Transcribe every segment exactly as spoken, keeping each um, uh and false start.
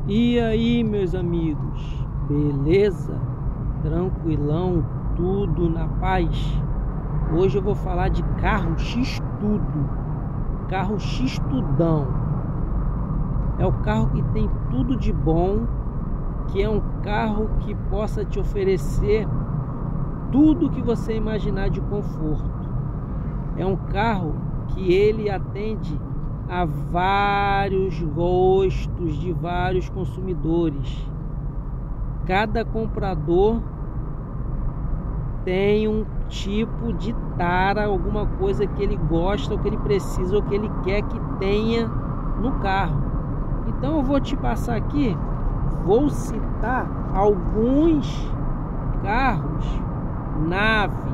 E aí, meus amigos, beleza? Tranquilão, tudo na paz? Hoje eu vou falar de carro X-Tudo, carro X-Tudão. É o carro que tem tudo de bom, que é um carro que possa te oferecer tudo que você imaginar de conforto. É um carro que ele atende a vários gostos de vários consumidores. Cada comprador tem um tipo de tara, alguma coisa que ele gosta, ou que ele precisa, ou que ele quer que tenha no carro. Então eu vou te passar aqui, vou citar alguns carros nave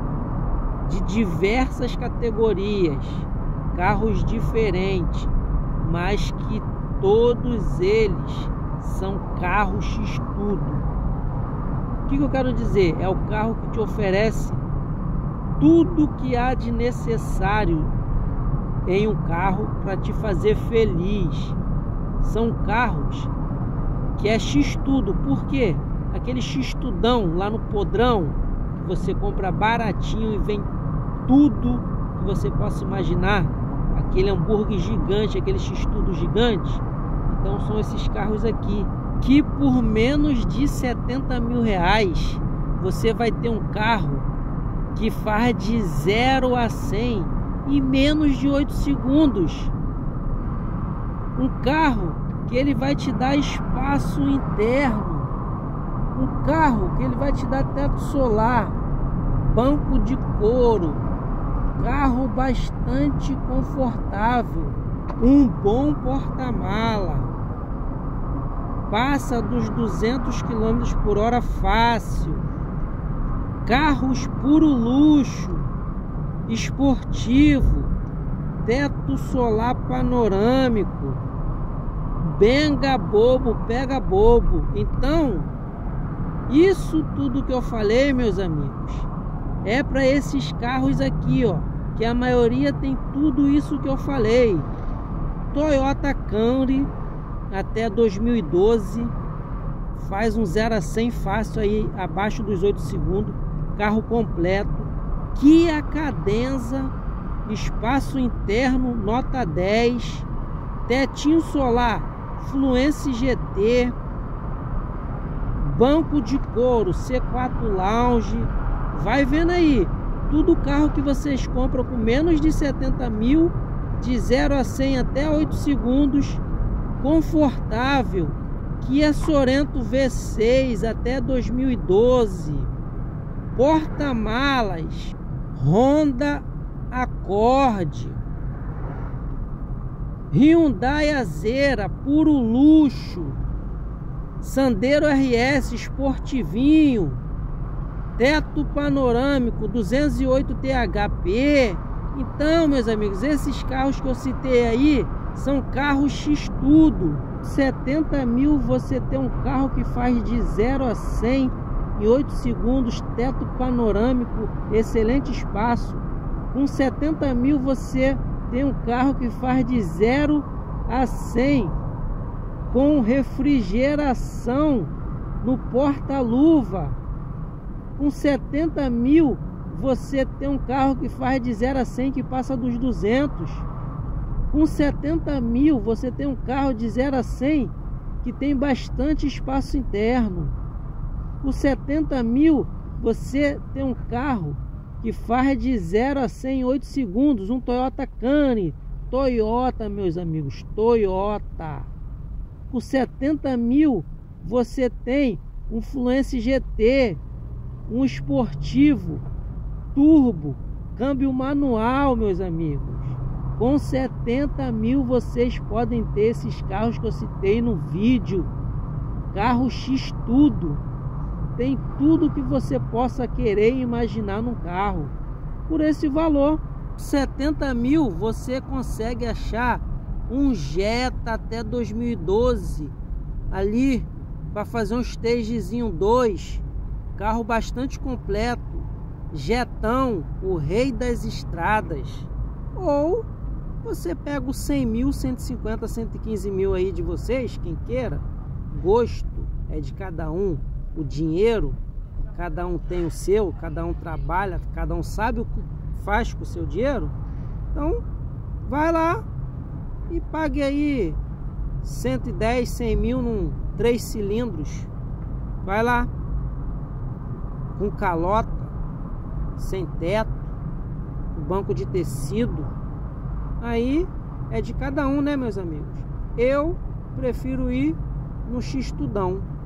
de diversas categorias, carros diferentes, mas que todos eles são carros X-Tudo. O que, que eu quero dizer? É o carro que te oferece tudo que há de necessário em um carro para te fazer feliz. São carros que é X-Tudo. Por quê? Aquele X-Tudão lá no podrão, que você compra baratinho e vem tudo que você possa imaginar. Aquele hambúrguer gigante, aquele X-Tudo gigante. Então são esses carros aqui, que por menos de setenta mil reais você vai ter um carro que faz de zero a cem em menos de oito segundos. Um carro que ele vai te dar espaço interno. Um carro que ele vai te dar teto solar, banco de couro, carro bastante confortável, um bom porta-mala, passa dos duzentos quilômetros por hora fácil, carros puro luxo, esportivo, teto solar panorâmico, benga bobo, pega bobo. Então, isso tudo que eu falei, meus amigos, é para esses carros aqui, ó, que a maioria tem tudo isso que eu falei. Toyota Camry até dois mil e doze, faz um zero a cem fácil aí, abaixo dos oito segundos, carro completo. Kia Cadenza, espaço interno, nota dez, tetinho solar, Fluence G T, banco de couro, C quatro Lounge. Vai vendo aí, tudo carro que vocês compram com menos de setenta mil, de zero a cem até oito segundos, confortável. Kia Sorento V seis até dois mil e doze, porta-malas, Honda Accord, Hyundai Azera, puro luxo, Sandero R S esportivinho, teto panorâmico, duzentos e oito T H P. Então, meus amigos, esses carros que eu citei aí são carros X-Tudo. setenta mil você tem um carro que faz de zero a cem em oito segundos, teto panorâmico, excelente espaço. Com setenta mil você tem um carro que faz de zero a cem com refrigeração no porta-luva. Com setenta mil você tem um carro que faz de zero a cem que passa dos duzentos. Com setenta mil você tem um carro de zero a cem que tem bastante espaço interno. Com setenta mil você tem um carro que faz de zero a cem em oito segundos, um Toyota Camry. Toyota, meus amigos, Toyota. Com setenta mil você tem um Fluence G T, um esportivo turbo, câmbio manual, meus amigos. Com setenta mil vocês podem ter esses carros que eu citei no vídeo. Carro X-Tudo. Tem tudo que você possa querer e imaginar num carro. Por esse valor, setenta mil você consegue achar um Jetta até dois mil e doze. Ali, para fazer um stagezinho dois. Carro bastante completo. Jetão, o rei das estradas. Ou você pega os cem mil, cento e cinquenta, cento e quinze mil aí de vocês, quem queira, gosto é de cada um, o dinheiro, cada um tem o seu, cada um trabalha, cada um sabe o que faz com o seu dinheiro. Então, vai lá e pague aí cento e dez, cem mil num três cilindros. Vai lá, com calota, sem teto, o banco de tecido. Aí é de cada um, né, meus amigos? Eu prefiro ir no X-Tudão.